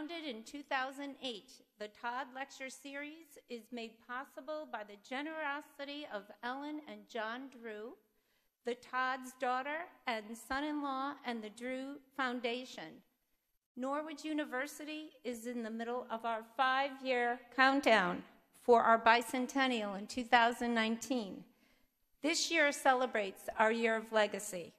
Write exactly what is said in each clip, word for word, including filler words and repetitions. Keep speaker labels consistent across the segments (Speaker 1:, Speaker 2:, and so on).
Speaker 1: Founded in two thousand eight, the Todd Lecture Series is made possible by the generosity of Ellen and John Drew, the Todd's daughter and son-in-law, and the Drew Foundation. Norwich University is in the middle of our five-year countdown for our bicentennial in two thousand nineteen. This year celebrates our year of legacy.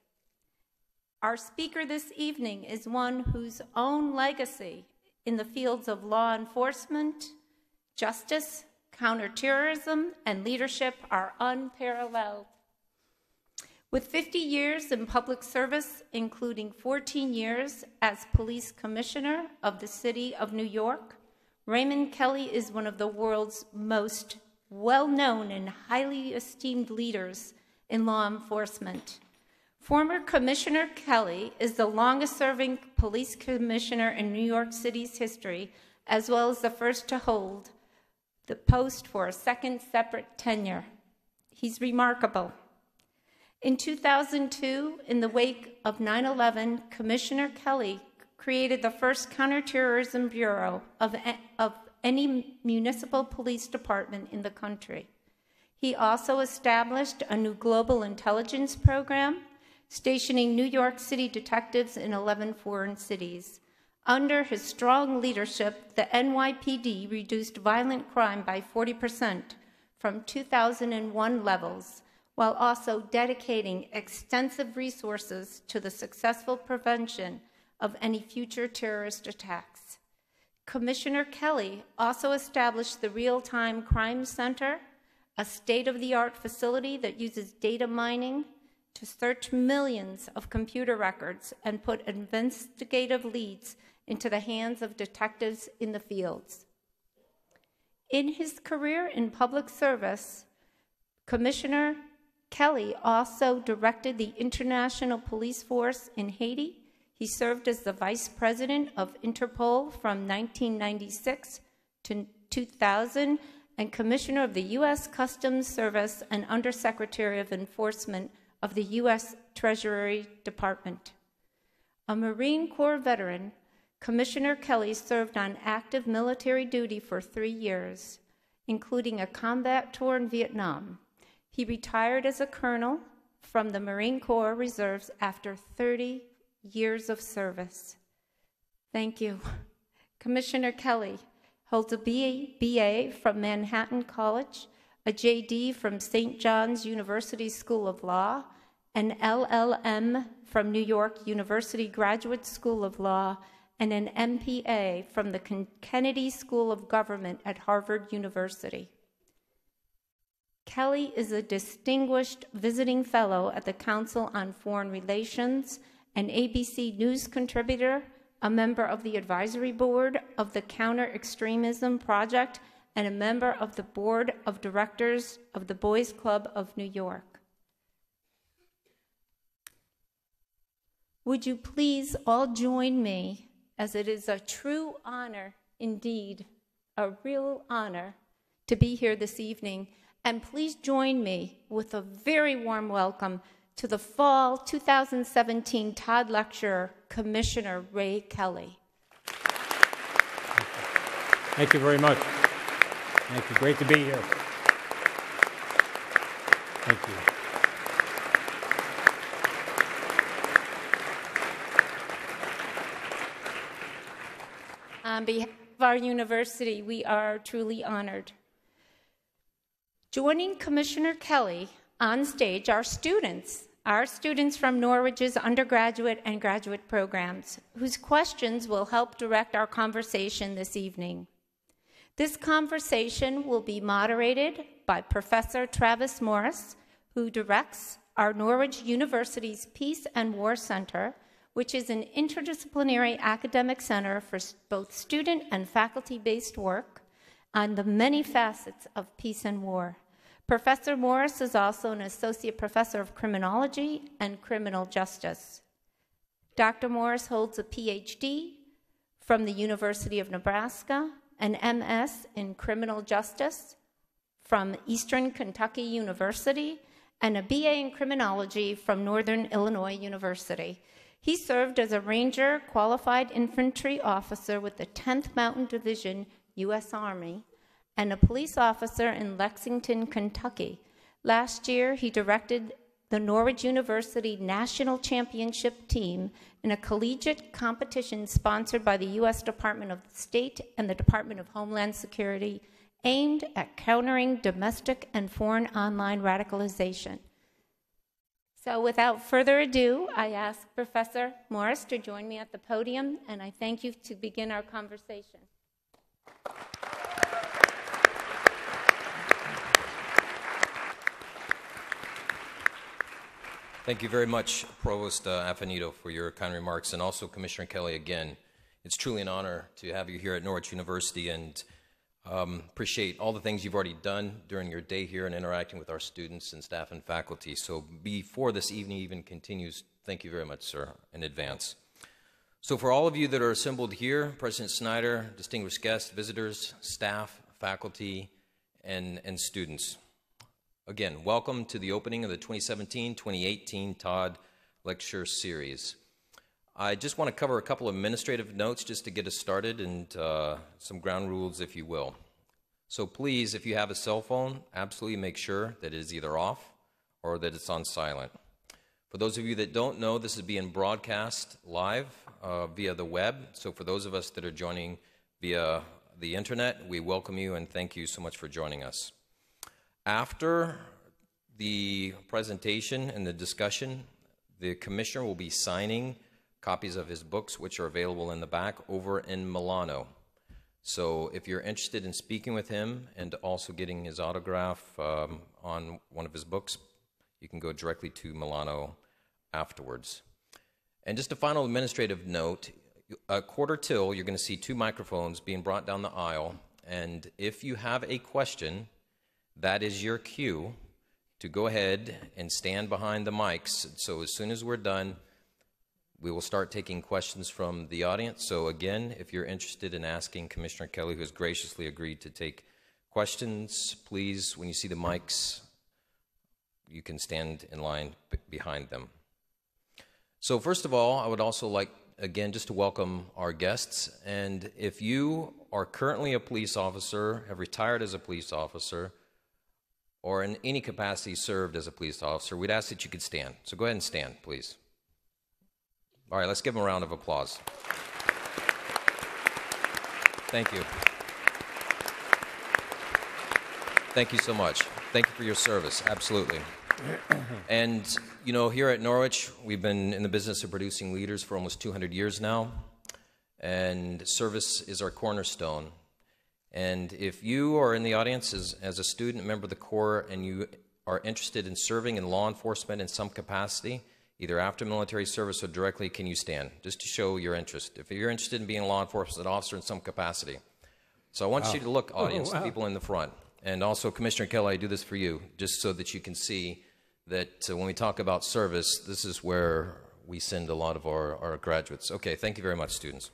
Speaker 1: Our speaker this evening is one whose own legacy in the fields of law enforcement, justice, counterterrorism, and leadership are unparalleled. With fifty years in public service, including fourteen years as police commissioner of the city of New York, Raymond Kelly is one of the world's most well-known and highly esteemed leaders in law enforcement. Former Commissioner Kelly is the longest-serving police commissioner in New York City's history, as well as the first to hold the post for a second separate tenure. He's remarkable. In two thousand two, in the wake of nine eleven, Commissioner Kelly created the first counterterrorism bureau of, of any municipal police department in the country. He also established a new global intelligence program, stationing New York City detectives in eleven foreign cities. Under his strong leadership, the N Y P D reduced violent crime by forty percent from two thousand one levels, while also dedicating extensive resources to the successful prevention of any future terrorist attacks. Commissioner Kelly also established the Real-Time Crime Center, a state-of-the-art facility that uses data mining to search millions of computer records and put investigative leads into the hands of detectives in the fields. In his career in public service, Commissioner Kelly also directed the International Police Force in Haiti. He served as the Vice President of Interpol from nineteen ninety-six to two thousand and Commissioner of the U S Customs Service and Undersecretary of Enforcement of the U S Treasury Department. A Marine Corps veteran, Commissioner Kelly served on active military duty for three years, including a combat tour in Vietnam. He retired as a colonel from the Marine Corps Reserves after thirty years of service. Thank you. Commissioner Kelly holds a B A from Manhattan College, a J D from Saint John's University School of Law, an L L M from New York University Graduate School of Law, and an M P A from the Kennedy School of Government at Harvard University. Kelly is a distinguished visiting fellow at the Council on Foreign Relations, an A B C News contributor, a member of the advisory board of the Counter-Extremism Project, and a member of the board of directors of the Boys Club of New York. Would you please all join me, as it is a true honor, indeed, a real honor, to be here this evening, and please join me with a very warm welcome to the Fall two thousand seventeen Todd Lecture Commissioner Ray Kelly.
Speaker 2: Thank you very much. Thank you. Great to be here. Thank you.
Speaker 1: On behalf of our university, we are truly honored. Joining Commissioner Kelly on stage are students, our students from Norwich's undergraduate and graduate programs, whose questions will help direct our conversation this evening. This conversation will be moderated by Professor Travis Morris, who directs our Norwich University's Peace and War Center, which is an interdisciplinary academic center for both student and faculty-based work on the many facets of peace and war. Professor Morris is also an associate professor of criminology and criminal justice. Doctor Morris holds a P H D from the University of Nebraska, an M S in criminal justice from Eastern Kentucky University, and a B A in criminology from Northern Illinois University. He served as a Ranger Qualified Infantry Officer with the tenth Mountain Division, U S Army, and a police officer in Lexington, Kentucky. Last year, he directed the Norwich University National Championship team in a collegiate competition sponsored by the U S Department of State and the Department of Homeland Security, aimed at countering domestic and foreign online radicalization. So without further ado, I ask Professor Morris to join me at the podium, and I thank you to begin our conversation.
Speaker 3: Thank you very much, Provost uh, Affinito, for your kind remarks, and also Commissioner Kelly again. It's truly an honor to have you here at Norwich University, and um, appreciate all the things you've already done during your day here and interacting with our students and staff and faculty. So before this evening even continues, thank you very much, sir, in advance. So for all of you that are assembled here, President Snyder, distinguished guests, visitors, staff, faculty, and, and students, again, welcome to the opening of the twenty seventeen twenty eighteen Todd Lecture Series. I just want to cover a couple of administrative notes just to get us started, and uh, some ground rules, if you will. So please, if you have a cell phone, absolutely make sure that it is either off or that it's on silent. For those of you that don't know, this is being broadcast live uh, via the web. So for those of us that are joining via the internet, we welcome you and thank you so much for joining us. After the presentation and the discussion, the commissioner will be signing copies of his books, which are available in the back over in Milano. So if you're interested in speaking with him and also getting his autograph um, on one of his books, you can go directly to Milano afterwards. And just a final administrative note, a quarter till, you're going to see two microphones being brought down the aisle, and if you have a question, that is your cue to go ahead and stand behind the mics. So as soon as we're done, we will start taking questions from the audience. So again, if you're interested in asking Commissioner Kelly, who has graciously agreed to take questions, please, when you see the mics, you can stand in line behind them. So first of all, I would also like, again, just to welcome our guests. And if you are currently a police officer, have retired as a police officer, or in any capacity served as a police officer, we'd ask that you could stand. So go ahead and stand, please. All right, let's give them a round of applause. Thank you. Thank you so much. Thank you for your service, absolutely. And, you know, here at Norwich, we've been in the business of producing leaders for almost two hundred years now, and service is our cornerstone. And if you are in the audience as, as a student, a member of the Corps, and you are interested in serving in law enforcement in some capacity, either after military service or directly, can you stand? Just to show your interest. If you're interested in being a law enforcement officer in some capacity. So I want wow. you to look, audience, oh, wow. the people in the front. And also, Commissioner Kelly, I do this for you, just so that you can see that uh, when we talk about service, this is where we send a lot of our, our graduates. Okay, thank you very much, students.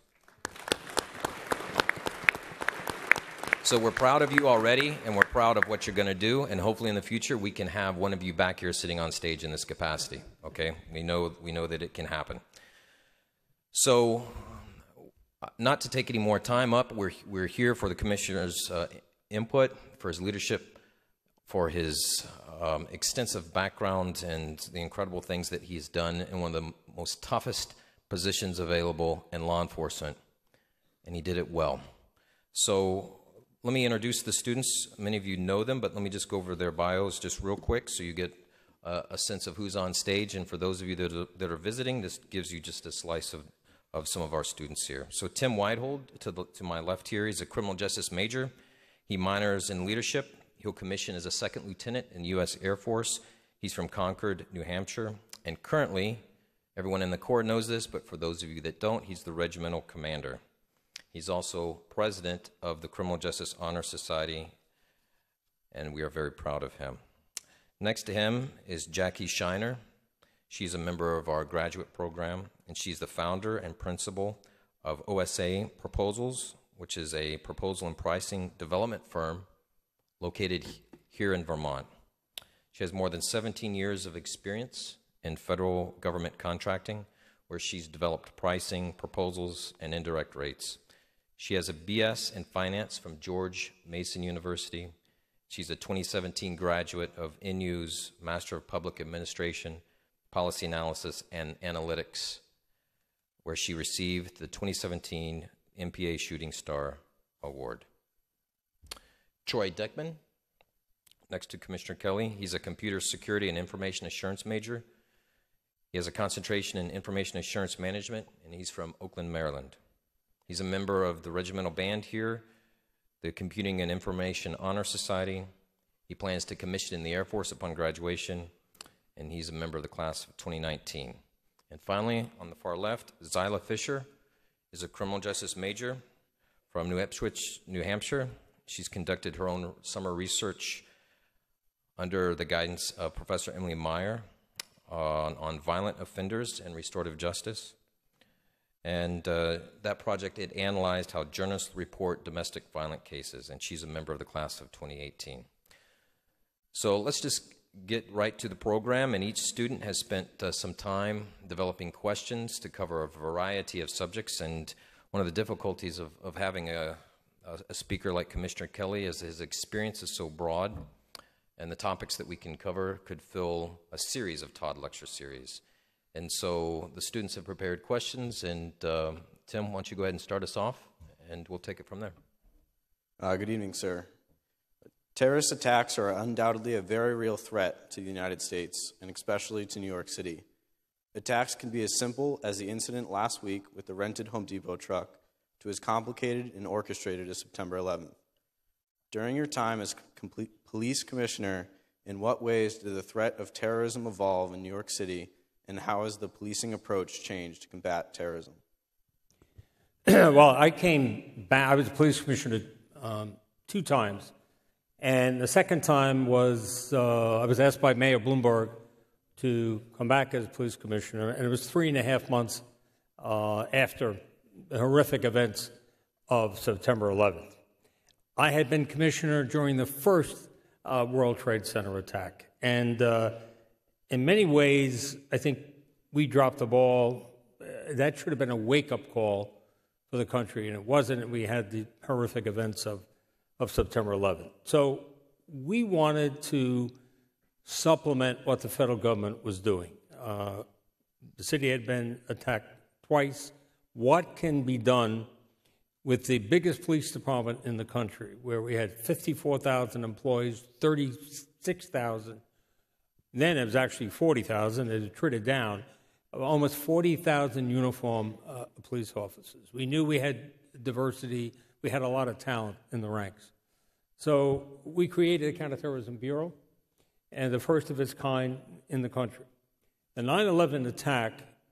Speaker 3: So we're proud of you already, and we're proud of what you're going to do, and hopefully in the future we can have one of you back here sitting on stage in this capacity, okay? We know, we know that it can happen. So, not to take any more time up, we're, we're here for the Commissioner's uh, input, for his leadership, for his um, extensive background and the incredible things that he's done in one of the most toughest positions available in law enforcement, and he did it well. So, let me introduce the students. Many of you know them, but let me just go over their bios just real quick so you get uh, a sense of who's on stage. And for those of you that are, that are visiting, this gives you just a slice of, of some of our students here. So Tim Whitehold, to, the, to my left here, he's a criminal justice major. He minors in leadership. He'll commission as a second lieutenant in the U S Air Force. He's from Concord, New Hampshire. And currently, everyone in the Corps knows this, but for those of you that don't, he's the regimental commander. He's also president of the Criminal Justice Honor Society, and we are very proud of him. Next to him is Jackie Shiner. She's a member of our graduate program, and she's the founder and principal of O S A Proposals, which is a proposal and pricing development firm located here in Vermont. She has more than seventeen years of experience in federal government contracting where she's developed pricing, proposals, and indirect rates. She has a B S in finance from George Mason University. She's a twenty seventeen graduate of N U's Master of Public Administration, Policy Analysis, and Analytics, where she received the twenty seventeen M P A Shooting Star Award. Troy Deckman, next to Commissioner Kelly. He's a computer security and information assurance major. He has a concentration in information assurance management, and he's from Oakland, Maryland. He's a member of the regimental band here, the Computing and Information Honor Society. He plans to commission in the Air Force upon graduation, and he's a member of the class of twenty nineteen. And finally, on the far left, Zyla Fisher is a criminal justice major from New Ipswich, New Hampshire. She's conducted her own summer research under the guidance of Professor Emily Meyer on, on violent offenders and restorative justice. And uh, that project, it analyzed how journalists report domestic violent cases, and she's a member of the class of twenty eighteen. So let's just get right to the program, and each student has spent uh, some time developing questions to cover a variety of subjects. And one of the difficulties of, of having a, a speaker like Commissioner Kelly is his experience is so broad, and the topics that we can cover could fill a series of Todd Lecture Series. And so the students have prepared questions, and uh, Tim, why don't you go ahead and start us off, and we'll take it from there.
Speaker 4: Uh, good evening, sir. Terrorist attacks are undoubtedly a very real threat to the United States, and especially to New York City. Attacks can be as simple as the incident last week with the rented Home Depot truck to as complicated and orchestrated as September eleventh. During your time as complete police commissioner, in what ways did the threat of terrorism evolve in New York City, and how has the policing approach changed to combat terrorism?
Speaker 2: Well, I came back, I was a police commissioner um, two times. And the second time was, uh, I was asked by Mayor Bloomberg to come back as police commissioner, and it was three and a half months uh, after the horrific events of September eleventh. I had been commissioner during the first uh, World Trade Center attack, and uh, in many ways, I think we dropped the ball. That should have been a wake-up call for the country, and it wasn't. We had the horrific events of of September eleventh. So we wanted to supplement what the federal government was doing. Uh, the city had been attacked twice. What can be done with the biggest police department in the country, where we had fifty-four thousand employees, thirty-six thousand, then it was actually forty thousand, it had traded down, almost forty thousand uniform uh, police officers. We knew we had diversity. We had a lot of talent in the ranks. So we created a counterterrorism bureau, and the first of its kind in the country. The nine eleven attack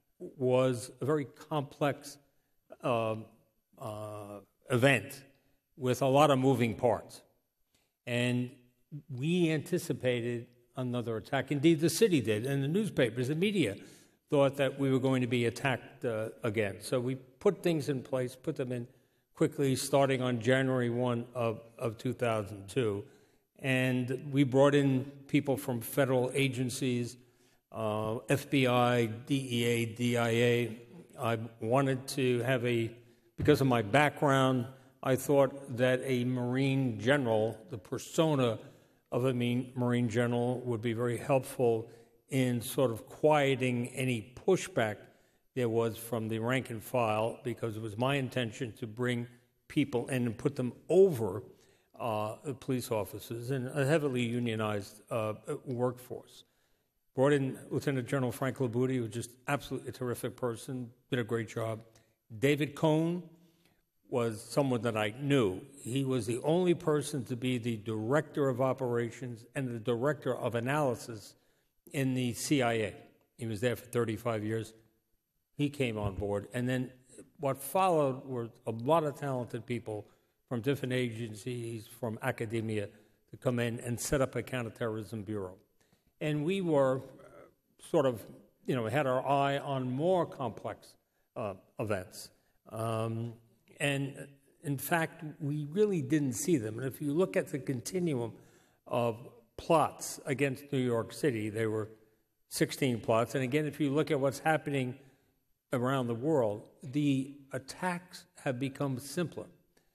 Speaker 2: was a very complex uh, uh, event with a lot of moving parts. And we anticipated another attack. Indeed, the city did, and the newspapers, the media, thought that we were going to be attacked uh, again. So we put things in place, put them in quickly, starting on January first of, of two thousand two. And we brought in people from federal agencies, uh, F B I, D E A, D I A. I wanted to have a, because of my background, I thought that a Marine general, the persona of a Marine general, would be very helpful in sort of quieting any pushback there was from the rank and file, because it was my intention to bring people in and put them over uh, police officers in a heavily unionized uh, workforce. Brought in Lieutenant General Frank Labuti, who was just absolutely a terrific person, did a great job. David Cohn was someone that I knew. He was the only person to be the director of operations and the director of analysis in the C I A. He was there for thirty-five years. He came on board, and then what followed were a lot of talented people from different agencies, from academia, to come in and set up a counterterrorism bureau. And we were sort of, you know, had our eye on more complex uh, events. Um, and in fact, we really didn't see them. And if you look at the continuum of plots against New York City, there were sixteen plots. And again, if you look at what's happening around the world, the attacks have become simpler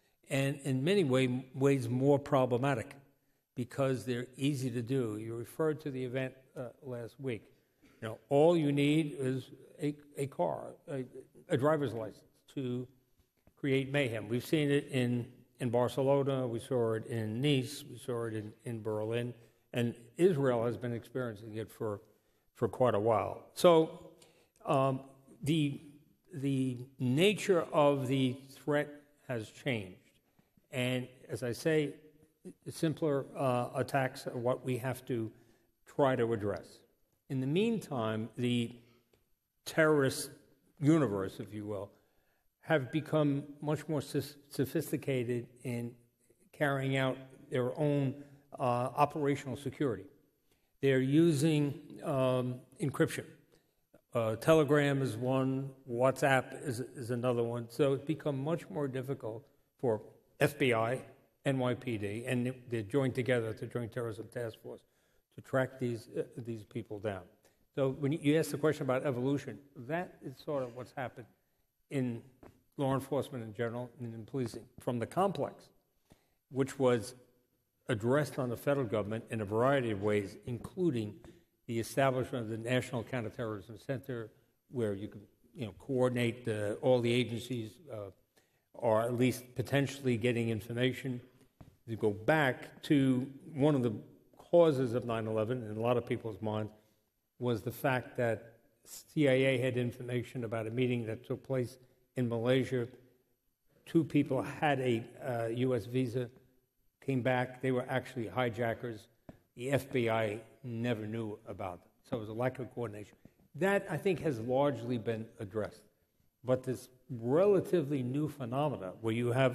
Speaker 2: and in many way, ways more problematic because they're easy to do. You referred to the event uh, last week. You know, all you need is a, a car, a, a driver's license to create mayhem. We've seen it in, in Barcelona, we saw it in Nice, we saw it in, in Berlin, and Israel has been experiencing it for, for quite a while. So um, the, the nature of the threat has changed. And as I say, simpler uh, attacks are what we have to try to address. In the meantime, the terrorist universe, if you will, have become much more sophisticated in carrying out their own uh, operational security. They're using um, encryption. Uh, Telegram is one, WhatsApp is, is another one. So it's become much more difficult for F B I, N Y P D, and they're joined together, the Joint Terrorism Task Force, to track these uh, these people down. So when you, you ask the question about evolution, that is sort of what's happened in law enforcement in general and in policing. From the complex, which was addressed on the federal government in a variety of ways, including the establishment of the National Counterterrorism Center, where you can you know, coordinate the, all the agencies, uh, or at least potentially getting information. You go back to one of the causes of nine eleven in a lot of people's minds was the fact that C I A had information about a meeting that took place in Malaysia. Two people had a uh, U S visa, came back. They were actually hijackers. The F B I never knew about them. So it was a lack of coordination. That, I think, has largely been addressed. But this relatively new phenomena where you have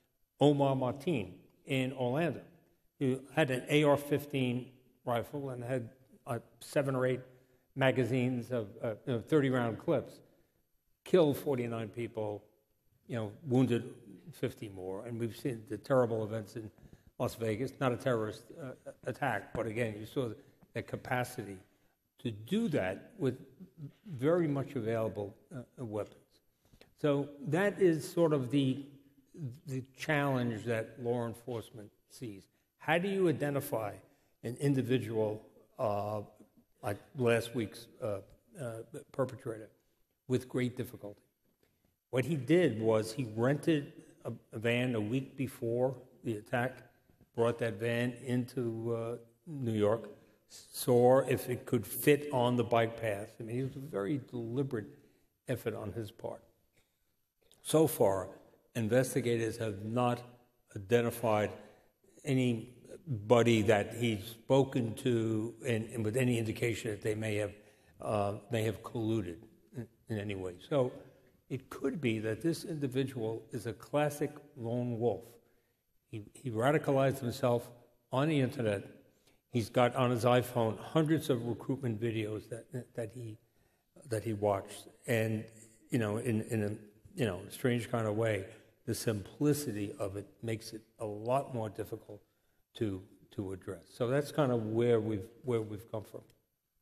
Speaker 2: Omar Martin in Orlando, who had an A R fifteen rifle and had uh, seven or eight magazines of uh, you know, thirty-round clips, killed forty-nine people, you know, wounded fifty more. And we've seen the terrible events in Las Vegas, not a terrorist uh, attack, but again, you saw the capacity to do that with very much available uh, weapons. So that is sort of the, the challenge that law enforcement sees. How do you identify an individual, uh, like last week's uh, uh, perpetrator, with great difficulty? What he did was he rented a, a van a week before the attack, brought that van into uh, New York, saw if it could fit on the bike path. I mean, it was a very deliberate effort on his part. So far, investigators have not identified anybody that he's spoken to and, and with any indication that they may have uh, may have colluded in, in any way. So it could be that this individual is a classic lone wolf. He, he radicalized himself on the internet. He's got on his iPhone hundreds of recruitment videos that that he that he watched, and you know, in in a you know strange kind of way, the simplicity of it makes it a lot more difficult to to address. So that's kind of where we've where we've come from.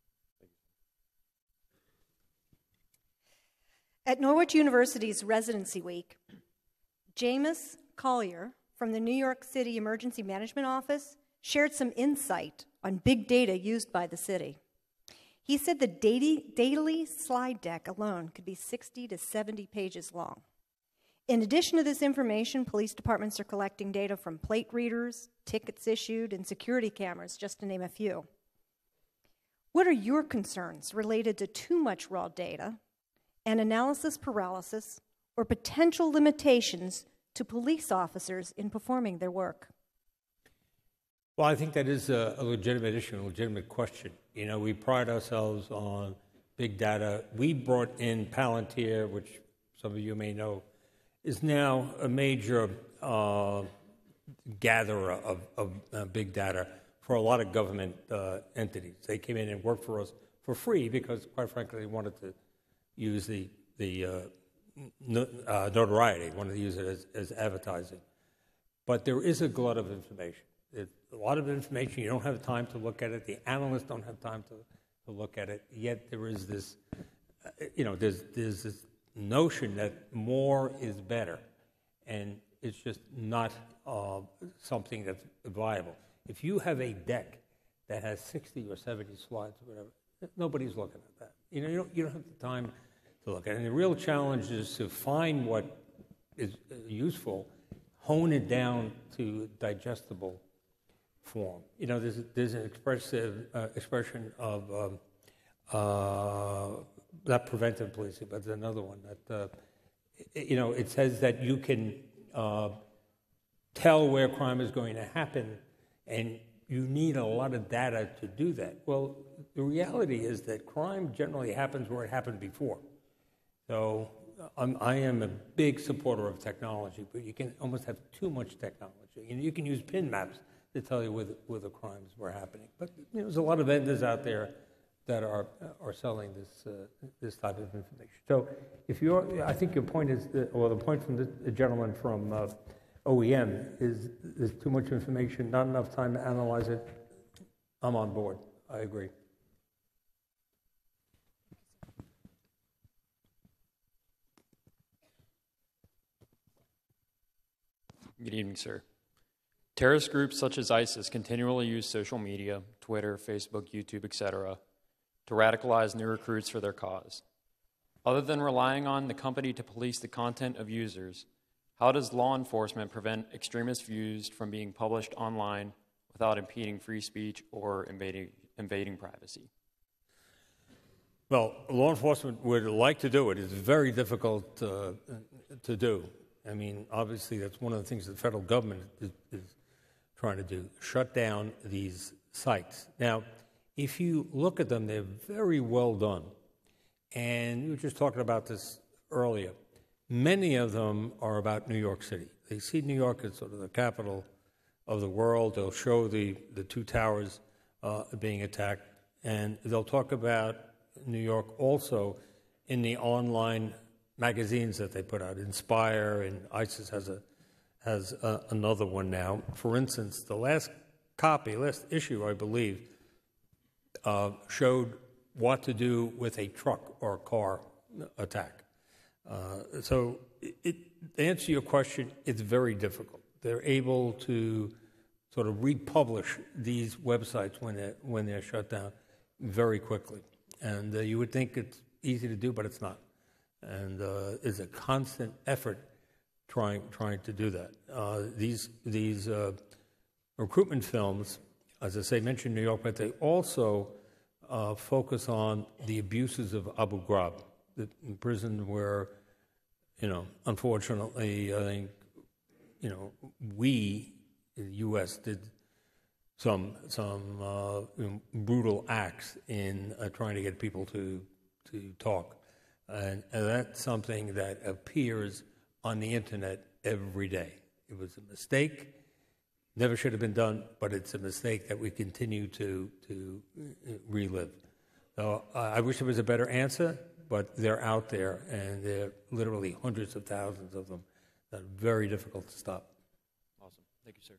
Speaker 5: At Norwich University's Residency Week, Jameis Collier from the New York City Emergency Management Office shared some insight on big data used by the city. He said the daily slide deck alone could be sixty to seventy pages long. In addition to this information, police departments are collecting data from plate readers, tickets issued, and security cameras, just to name a few. What are your concerns related to too much raw data and analysis paralysis or potential limitations to police officers in performing their work?
Speaker 2: Well, I think that is a, a legitimate issue, a legitimate question. You know, we pride ourselves on big data. We brought in Palantir, which some of you may know, is now a major uh, gatherer of, of uh, big data for a lot of government uh, entities. They came in and worked for us for free because, quite frankly, they wanted to use the, the uh, no, uh, notoriety, wanted to use it as, as advertising. But there is a glut of information. There's a lot of information. You don't have time to look at it. The analysts don't have time to, to look at it. Yet there is this, uh, you know, there's, there's this notion that more is better, and it's just not uh, something that's viable. If you have a deck that has sixty or seventy slides or whatever, nobody's looking at that. You know, you don't, you don't have the time to look at it. And the real challenge is to find what is useful, hone it down to digestible form. You know, there's, there's an expressive uh, expression of, um, uh, not preventive policing, but there's another one that, uh, you know, it says that you can uh, tell where crime is going to happen, and you need a lot of data to do that. Well, the reality is that crime generally happens where it happened before. So I'm, I am a big supporter of technology, but you can almost have too much technology. And you can use pin maps to tell you where the, where the crimes were happening. But you know, there's a lot of vendors out there that are are selling this uh, this type of information. So if you're, I think your point is, that, or the point from the, the gentleman from uh, O E M is there's too much information, not enough time to analyze it. I'm on board. I agree.
Speaker 6: Good evening, sir. Terrorist groups such as ISIS continually use social media, Twitter, Facebook, YouTube, et cetera, to radicalize new recruits for their cause. Other than relying on the company to police the content of users, how does law enforcement prevent extremist views from being published online without impeding free speech or invading, invading privacy?
Speaker 2: Well, law enforcement would like to do it. It's very difficult uh, to do. I mean, obviously, that's one of the things the federal government is, is trying to do, shut down these sites. Now, if you look at them, they're very well done. And we were just talking about this earlier. Many of them are about New York City. They see New York as sort of the capital of the world. They'll show the, the two towers uh, being attacked. And they'll talk about New York also in the online magazines that they put out, Inspire, and ISIS has a has a, another one now. For instance, the last copy, last issue, I believe, uh, showed what to do with a truck or a car attack. Uh, so, it, it, to answer your question, it's very difficult. They're able to sort of republish these websites when they're, when they're shut down very quickly. And uh, you would think it's easy to do, but it's not. And uh, it's a constant effort trying trying to do that. Uh, these these uh, recruitment films, as I say, mention New York, but they also uh, focus on the abuses of Abu Ghraib, the prison where, you know, unfortunately, I think, you know, we, in the U S, did some some uh, you know, brutal acts in uh, trying to get people to to talk. And, and that's something that appears on the internet every day. It was a mistake, never should have been done, but it's a mistake that we continue to to relive. So uh, I wish there was a better answer, but they're out there, and there are literally hundreds of thousands of them that are very difficult to stop.
Speaker 6: Awesome. Thank you, sir.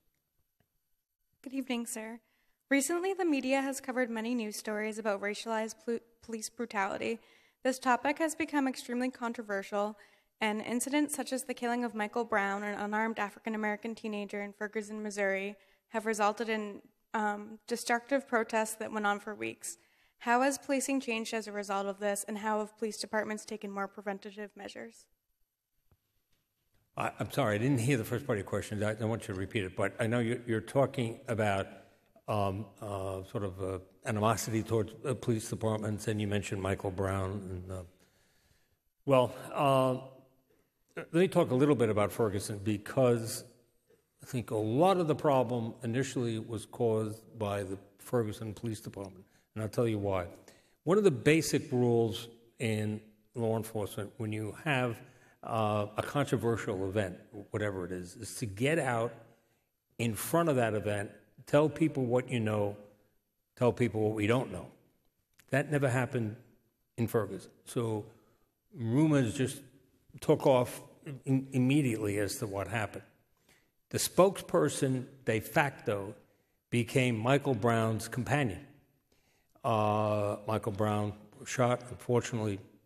Speaker 7: Good evening, sir. Recently, the media has covered many news stories about racialized pl- police brutality. This topic has become extremely controversial, and incidents such as the killing of Michael Brown, an unarmed African-American teenager in Ferguson, Missouri, have resulted in um, destructive protests that went on for weeks. How has policing changed as a result of this, and how have police departments taken more preventative measures?
Speaker 2: I, I'm sorry, I didn't hear the first part of your question. I, I want you to repeat it, but I know you're, you're talking about um, uh, sort of uh, animosity towards uh, police departments, and you mentioned Michael Brown. And, uh, well, uh, let me talk a little bit about Ferguson, because I think a lot of the problem initially was caused by the Ferguson Police Department, and I'll tell you why. One of the basic rules in law enforcement when you have uh, a controversial event, whatever it is, is to get out in front of that event, tell people what you know, tell people what we don't know. That never happened in Ferguson. So rumors just took off in, immediately as to what happened. The spokesperson de facto became Michael Brown's companion. Uh, Michael Brown was shot. Unfortunately,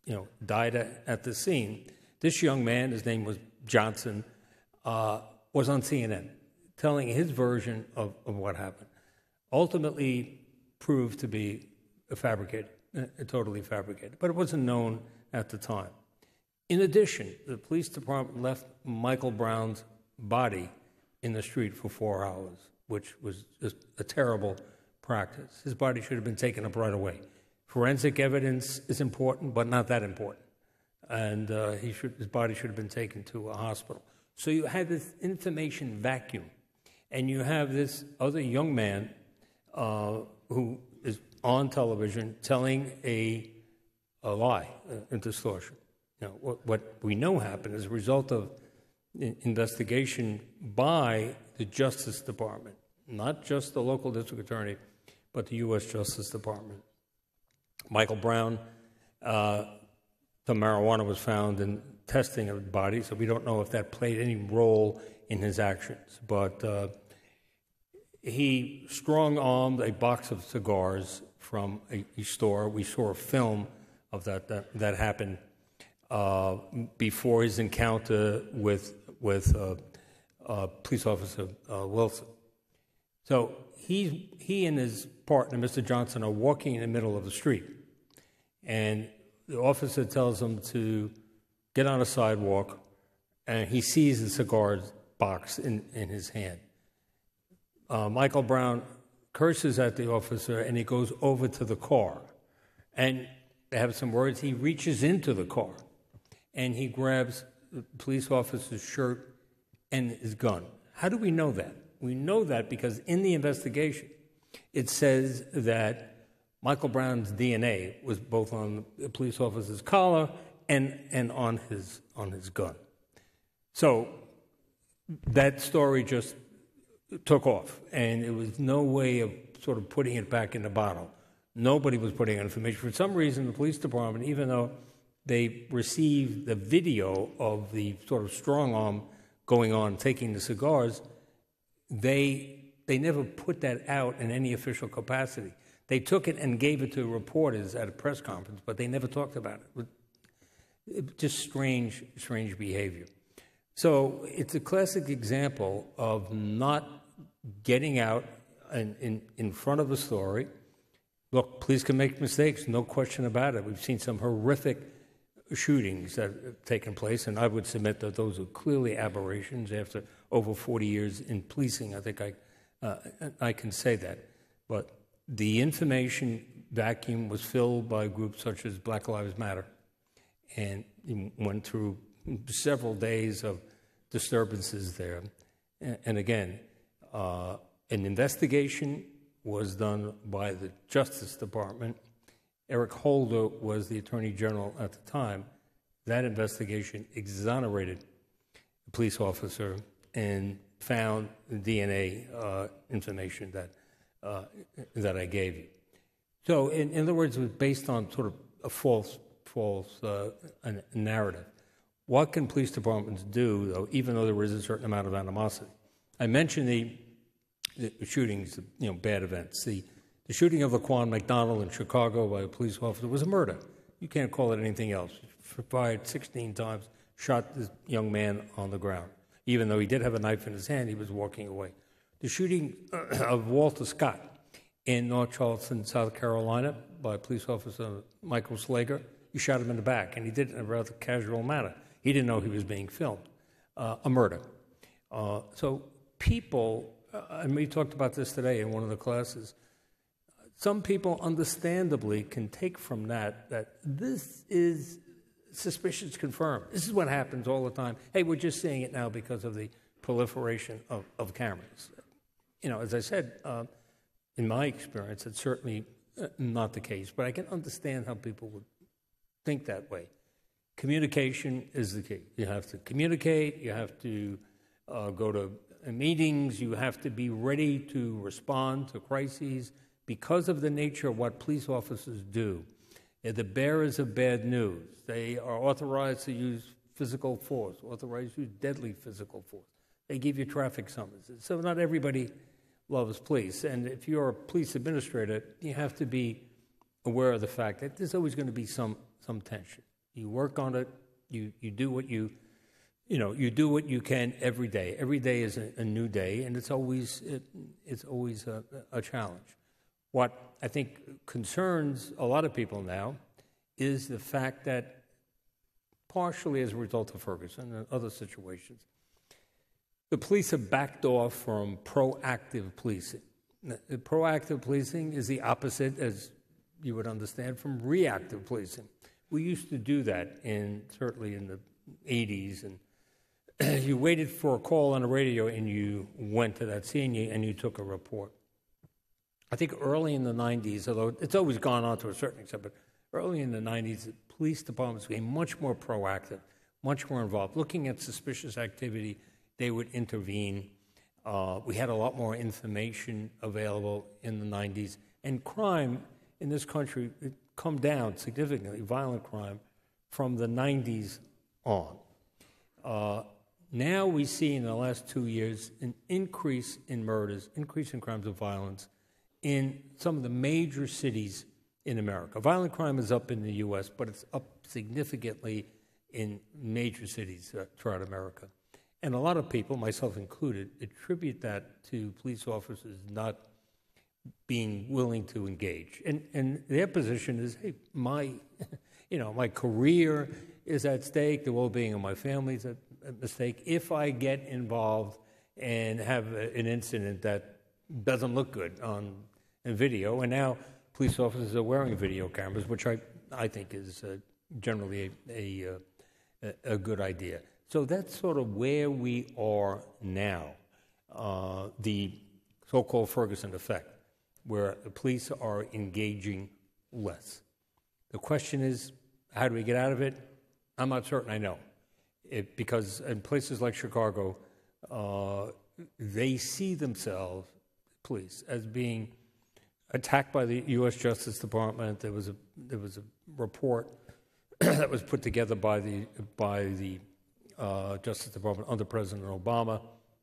Speaker 2: you know, died at, at the scene. This young man, his name was Johnson, uh, was on C N N telling his version of, of what happened. Ultimately proved to be fabricated, uh, totally fabricated, but it wasn't known at the time. In addition, the police department left Michael Brown's body in the street for four hours, which was just a terrible practice. His body should have been taken up right away. Forensic evidence is important, but not that important. And uh, he should, his body should have been taken to a hospital. So you had this information vacuum, and you have this other young man uh, who is on television telling a, a lie, a distortion. You know, what, what we know happened as a result of investigation by the Justice Department, not just the local district attorney, but the U S Justice Department. Michael Brown, uh, the marijuana was found in testing of the body, so we don't know if that played any role in his actions. But uh, he strong-armed a box of cigars from a, a store. We saw a film of that that, that happened uh, before his encounter with with uh, uh, police officer uh, Wilson. So he he and his partner, Mister Johnson, are walking in the middle of the street, and the officer tells him to get on a sidewalk, and he sees the cigar box in, in his hand. Uh, Michael Brown curses at the officer, and he goes over to the car. And they have some words. He reaches into the car, and he grabs the police officer's shirt and his gun. How do we know that? We know that because in the investigation, it says that Michael Brown's D N A was both on the police officer's collar and, and on his on his gun. So that story just took off, and there was no way of sort of putting it back in the bottle. Nobody was putting out information. For some reason, the police department, even though they received the video of the sort of strong arm going on, taking the cigars, they they never put that out in any official capacity. They took it and gave it to reporters at a press conference, but they never talked about it. It just strange, strange behavior. So it's a classic example of not getting out in, in, in front of a story. Look, police can make mistakes, no question about it. We've seen some horrific shootings that have taken place, and I would submit that those are clearly aberrations after over forty years in policing. I think I, uh, I can say that. But the information vacuum was filled by groups such as Black Lives Matter, and went through several days of disturbances there. And again, uh, an investigation was done by the Justice Department. Eric Holder was the Attorney General at the time. That investigation exonerated the police officer and found the D N A uh, information that uh, that I gave you. So, in, in other words, it was based on sort of a false, false uh, a narrative. What can police departments do, though, even though there is a certain amount of animosity? I mentioned the, the shootings, you know, bad events. The, the shooting of Laquan McDonald in Chicago by a police officer was a murder. You can't call it anything else. He fired sixteen times, shot this young man on the ground. Even though he did have a knife in his hand, he was walking away. The shooting of Walter Scott in North Charleston, South Carolina, by police officer Michael Slager, he shot him in the back, and he did it in a rather casual manner. He didn't know he was being filmed. Uh, a murder. Uh, so people, uh, and we talked about this today in one of the classes, some people understandably can take from that that this is suspicions confirmed. This is what happens all the time. Hey, we're just seeing it now because of the proliferation of, of cameras. You know, as I said, uh, in my experience, it's certainly not the case, but I can understand how people would think that way. Communication is the key. You have to communicate, you have to uh, go to meetings, you have to be ready to respond to crises because of the nature of what police officers do. They're the bearers of bad news. They are authorized to use physical force, authorized to use deadly physical force. They give you traffic summonses. So not everybody loves police. And if you're a police administrator, you have to be aware of the fact that there's always going to be some, some tension. You work on it. You you do what you, you know, you do what you can every day. Every day is a, a new day, and it's always it, it's always a, a challenge. What I think concerns a lot of people now is the fact that, partially as a result of Ferguson and other situations, the police have backed off from proactive policing. Proactive policing is the opposite, as you would understand, from reactive policing. We used to do that in certainly in the eighties, and you waited for a call on the radio and you went to that scene and you took a report. I think early in the nineties, although it's always gone on to a certain extent, but early in the nineties, the police departments became much more proactive, much more involved. Looking at suspicious activity, they would intervene. Uh, we had a lot more information available in the nineties, and crime in this country it come down significantly, violent crime, from the nineties on. Uh, now we see in the last two years an increase in murders, increase in crimes of violence in some of the major cities in America. Violent crime is up in the U S, but it's up significantly in major cities uh, throughout America. And a lot of people, myself included, attribute that to police officers not being willing to engage. And and their position is, hey, my, you know, my career is at stake, the well-being of my family is at stake. If I get involved and have a, an incident that doesn't look good on in video, and now police officers are wearing video cameras, which I, I think is uh, generally a, a, a, a good idea. So that's sort of where we are now, uh, the so-called Ferguson effect, where the police are engaging less. The question is, how do we get out of it? I'm not certain I know. It, because in places like Chicago, uh, they see themselves, police, as being attacked by the U S Justice Department. There was a there was a report that was put together by the by the uh, Justice Department under President Obama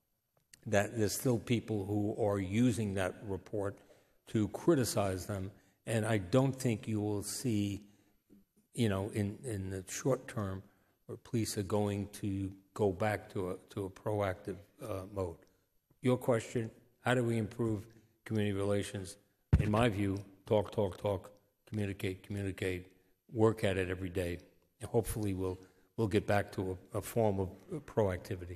Speaker 2: that there's still people who are using that report to criticize them, and I don't think you will see, you know, in, in the short term, where police are going to go back to a to a proactive uh, mode. Your question: how do we improve community relations? In my view, talk, talk, talk, communicate, communicate, work at it every day, and hopefully we'll we'll get back to a, a form of proactivity.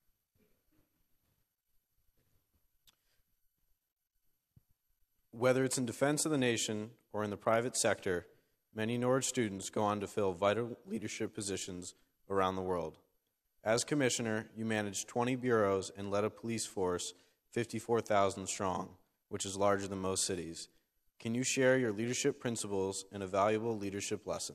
Speaker 4: Whether it's in defense of the nation or in the private sector, many Norwich students go on to fill vital leadership positions around the world. As commissioner, you managed twenty bureaus and led a police force fifty-four thousand strong, which is larger than most cities. Can you share your leadership principles and a valuable leadership lesson?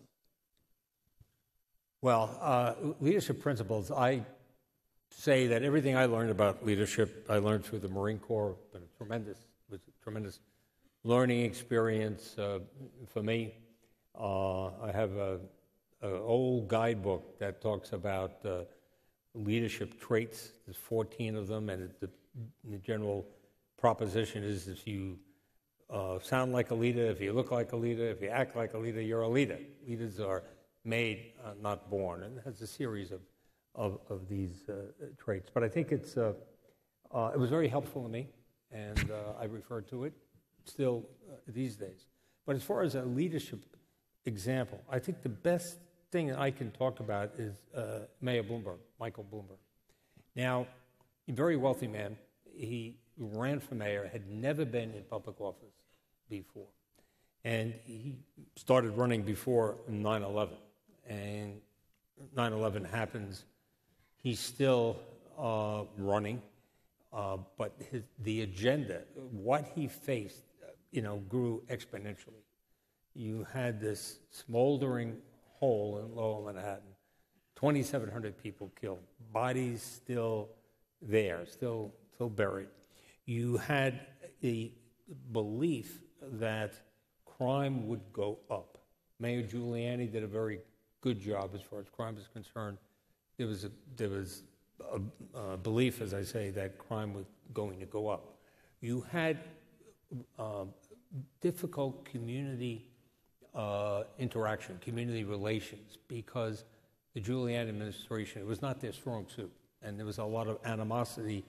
Speaker 2: Well, uh, leadership principles, I say that everything I learned about leadership, I learned through the Marine Corps. It's been a tremendous, it was a tremendous learning experience uh, for me. Uh, I have a, a old guidebook that talks about uh, leadership traits. There's fourteen of them, and it, the, the general proposition is if you uh, sound like a leader, if you look like a leader, if you act like a leader, you're a leader. Leaders are made, uh, not born, and it has a series of, of, of these uh, traits. But I think it's uh, uh, it was very helpful to me, and uh, I refer to it still uh, these days. But as far as a leadership example, I think the best thing that I can talk about is uh, Mayor Bloomberg, Michael Bloomberg. Now, a very wealthy man. He ran for mayor, had never been in public office before. And he started running before nine eleven. And nine eleven happens. He's still uh, running, uh, but his, the agenda, what he faced, you know, grew exponentially. You had this smoldering hole in Lower Manhattan, twenty-seven hundred people killed, bodies still there, still still buried. You had a belief that crime would go up. Mayor Giuliani did a very good job as far as crime is concerned. There was a, there was a, a belief, as I say, that crime was going to go up. You had uh, difficult community uh, interaction, community relations, because the Giuliani administration, it was not their strong suit, and there was a lot of animosity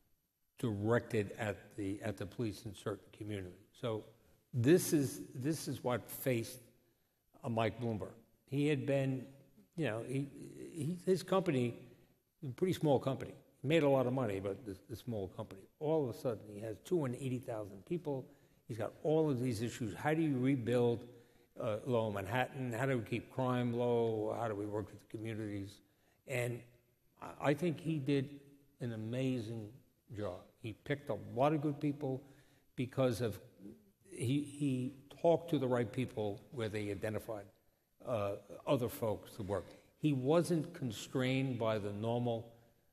Speaker 2: directed at the at the police in certain communities. So this is this is what faced uh, Mike Bloomberg. He had been, you know, he, he, his company, a pretty small company, he made a lot of money, but this, this small company. All of a sudden, he has two hundred eighty thousand people. He's got all of these issues. How do you rebuild uh, Lower Manhattan? How do we keep crime low? How do we work with the communities? And I think he did an amazing job. He picked a lot of good people because of he he talked to the right people where they identified uh, other folks to work. He wasn't constrained by the normal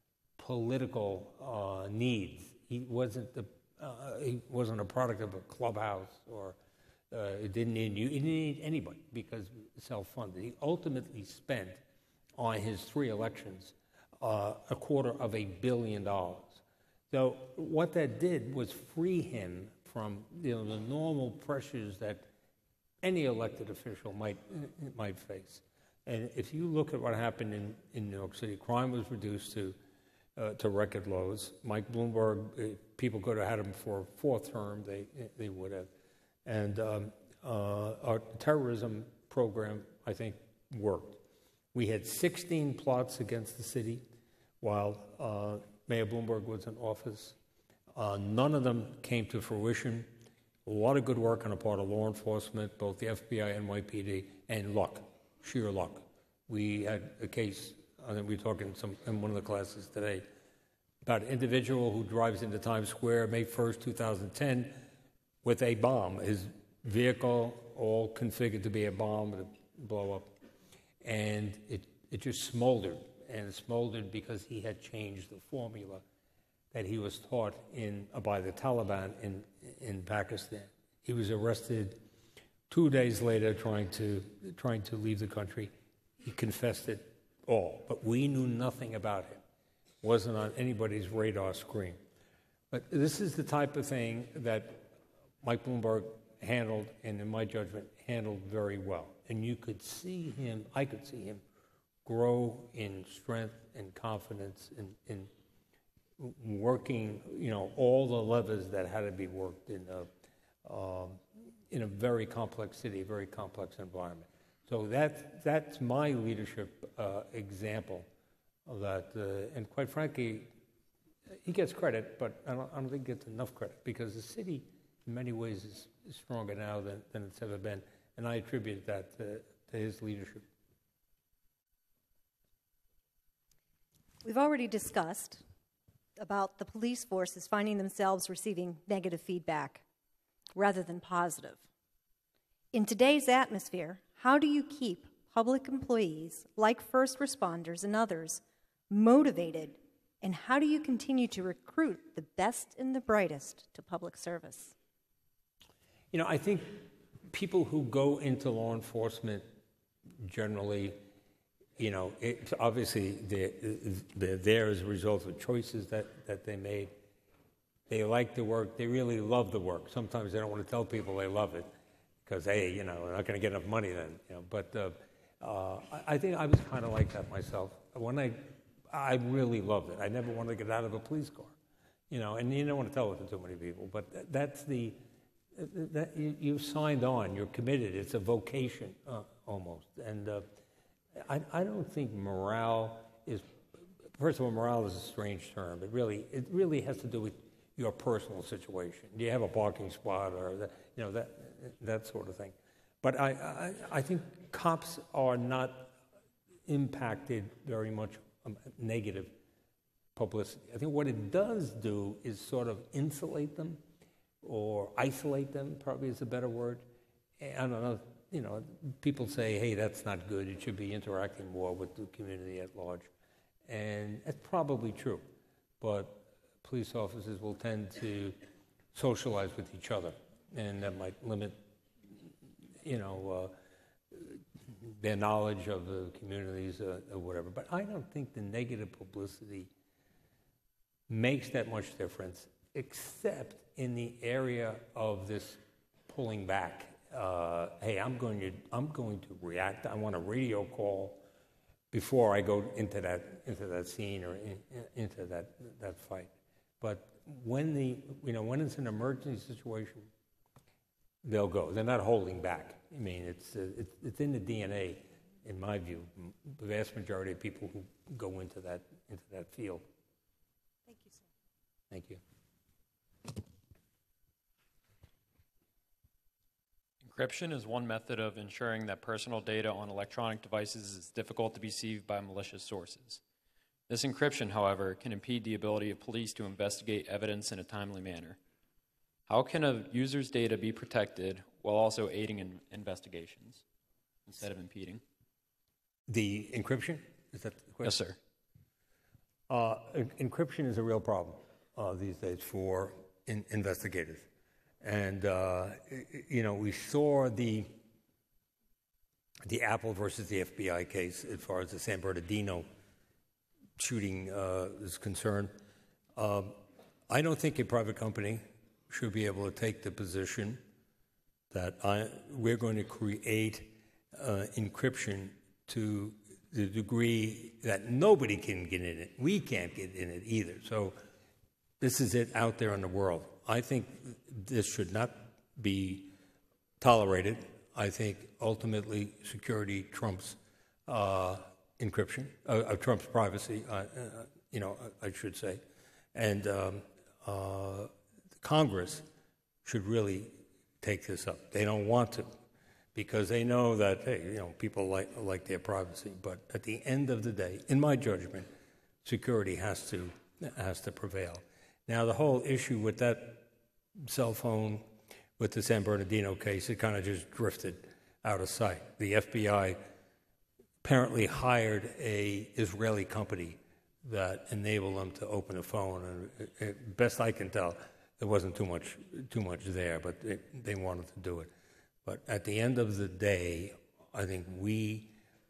Speaker 2: political uh, needs. He wasn't the uh, he wasn't a product of a clubhouse, or uh, it didn't need you. He didn't need anybody because self-funded. He ultimately spent on his three elections uh, a quarter of a billion dollars. So what that did was free him from, you know, the normal pressures that any elected official might might face. And if you look at what happened in, in New York City, crime was reduced to uh, to record lows. Mike Bloomberg, if people could have had him for a fourth term, they they would have. And um, uh, our terrorism program, I think, worked. We had sixteen plots against the city while uh, Mayor Bloomberg was in office. Uh, none of them came to fruition. A lot of good work on the part of law enforcement, both the F B I, N Y P D, and luck, sheer luck. We had a case, I think we were talking some, in one of the classes today, about an individual who drives into Times Square May first, two thousand ten, with a bomb. His vehicle all configured to be a bomb to blow up. And it, it just smoldered. And it smoldered because he had changed the formula that he was taught in uh, by the Taliban in in Pakistan. He was arrested two days later, trying to trying to leave the country. He confessed it all, but we knew nothing about him. Wasn't on anybody's radar screen. But this is the type of thing that Mike Bloomberg handled, and in my judgment, handled very well. And you could see him. I could see him grow in strength and confidence in. in working, you know, all the levers that had to be worked in a, um, in a very complex city, a very complex environment. So that, that's my leadership uh, example of that. Uh, and quite frankly, he gets credit, but I don't, I don't think he gets enough credit because the city, in many ways, is, is stronger now than, than it's ever been. And I attribute that to, to his leadership.
Speaker 5: We've already discussed about the police forces finding themselves receiving negative feedback rather than positive. In today's atmosphere, how do you keep public employees, like first responders and others, motivated, and how do you continue to recruit the best and the brightest to public service?
Speaker 2: You know, I think people who go into law enforcement generally, you know, it's obviously they're, they're there as a result of choices that, that they made. They like the work. They really love the work. Sometimes they don't want to tell people they love it because, hey, you know, they're not going to get enough money then. You know, but uh, uh, I think I was kind of like that myself. When I, I really loved it. I never wanted to get out of a police car, you know, and you don't want to tell it to too many people. But that's the, that you, you've signed on. You're committed. It's a vocation uh, almost. And uh, I, I don't think morale is, first of all, morale is a strange term. It really, it really has to do with your personal situation. Do you have a parking spot or, that, you know, that that sort of thing. But I, I, I think cops are not impacted very much um, negative publicity. I think what it does do is sort of insulate them or isolate them, probably is a better word. I don't know. You know, people say, hey, that's not good. It should be interacting more with the community at large. And that's probably true. But police officers will tend to socialize with each other. And that might limit, you know, uh, their knowledge of the communities uh, or whatever. But I don't think the negative publicity makes that much difference, except in the area of this pulling back uh, hey, I'm going to I'm going to react. I want a radio call before I go into that into that scene or in, into that that fight. But when the you know when it's an emergency situation, they'll go. They're not holding back. I mean, it's uh, it's, it's in the D N A, in my view. The vast majority of people who go into that into that field.
Speaker 5: Thank you, sir.
Speaker 2: Thank you.
Speaker 6: Encryption is one method of ensuring that personal data on electronic devices is difficult to be received by malicious sources. This encryption, however, can impede the ability of police to investigate evidence in a timely manner. How can a user's data be protected while also aiding in investigations instead of impeding?
Speaker 2: The encryption? Is that the question?
Speaker 6: Yes, sir.
Speaker 2: Uh, en- encryption is a real problem uh, these days for in- investigators. And, uh, you know, we saw the the Apple versus the F B I case as far as the San Bernardino shooting uh, is concerned. Uh, I don't think a private company should be able to take the position that I, we're going to create uh, encryption to the degree that nobody can get in it. We can't get in it either. So this is it out there in the world. I think this should not be tolerated. I think ultimately security trumps uh, encryption, uh, uh, trumps privacy, uh, uh, you know, I should say. And um, uh, Congress should really take this up. They don't want to because they know that, hey, you know, people like, like their privacy. But at the end of the day, in my judgment, security has to, has to prevail. Now, the whole issue with that cell phone, with the San Bernardino case, it kind of just drifted out of sight. The F B I apparently hired a Israeli company that enabled them to open a phone, and it, it, best I can tell, there wasn't too much too much there, but it, they wanted to do it. But at the end of the day, I think we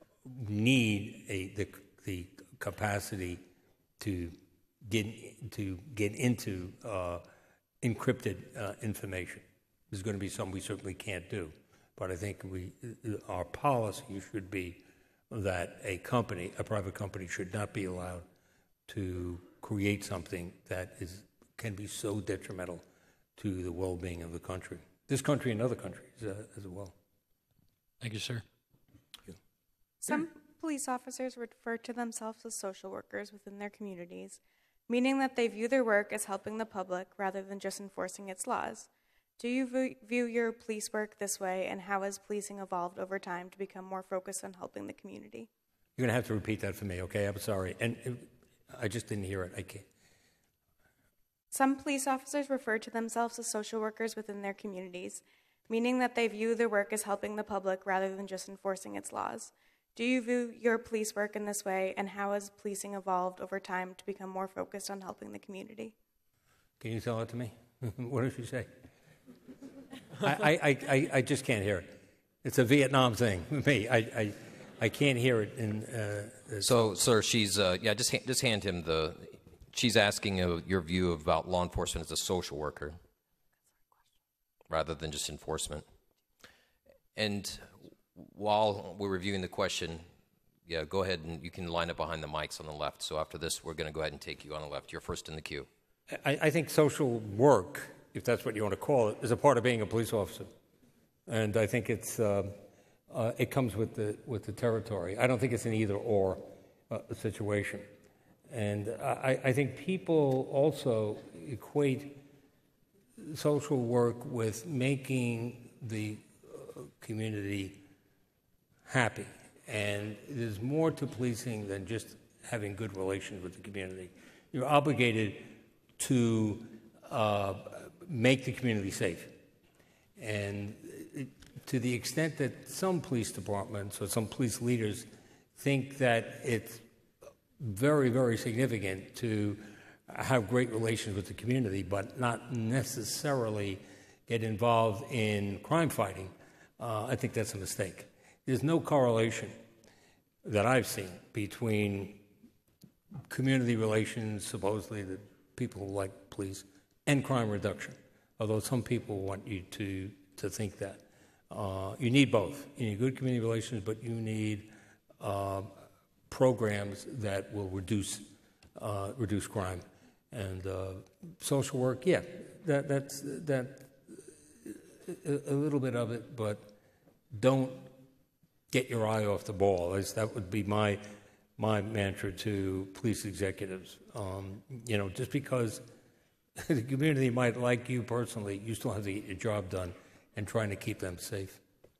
Speaker 2: need a the, the capacity to get to get into uh, encrypted uh, information. There's going to be something we certainly can't do, but I think we our policy should be that a company, a private company, should not be allowed to create something that is can be so detrimental to the well-being of the country, this country and other countries uh, as well.
Speaker 6: Thank you, sir.
Speaker 2: Thank you.
Speaker 7: Some police officers refer to themselves as social workers within their communities, meaning that they view their work as helping the public rather than just enforcing its laws. Do you v- view your police work this way, and how has policing evolved over time to become more focused on helping the community?
Speaker 2: You're going to have to repeat that for me, okay? I'm sorry. And uh, I just didn't hear it. I can't.
Speaker 7: Some police officers refer to themselves as social workers within their communities, meaning that they view their work as helping the public rather than just enforcing its laws. Do you view your police work in this way, and how has policing evolved over time to become more focused on helping the community?
Speaker 2: Can you tell it to me? What did she say? I, I, I, I just can't hear it. It's a Vietnam thing. Me, I, I, I can't hear it. In, uh,
Speaker 3: so, sir, she's uh, yeah. Just ha- just hand him the. She's asking uh, your view about law enforcement as a social worker, rather than just enforcement. And while we're reviewing the question, yeah, go ahead and you can line up behind the mics on the left. So after this, we're going to go ahead and take you on the left. You're first in the queue.
Speaker 2: I, I think social work, if that's what you want to call it, is a part of being a police officer, and I think it's uh, uh, it comes with the with the territory. I don't think it's an either or uh, situation, and I, I think people also equate social work with making the uh, community happy, and there's more to policing than just having good relations with the community. You're obligated to uh, make the community safe. And it, to the extent that some police departments or some police leaders think that it's very, very significant to have great relations with the community, but not necessarily get involved in crime fighting, uh, I think that's a mistake. There's no correlation that I've seen between community relations, supposedly the people who like police, and crime reduction, although some people want you to, to think that. Uh, you need both. You need good community relations, but you need uh, programs that will reduce uh, reduce crime. And uh, social work, yeah, that that's that a, a little bit of it, but don't get your eye off the ball. As that would be my my mantra to police executives. Um, you know, just because the community might like you personally, you still have to get your job done and trying to keep them safe.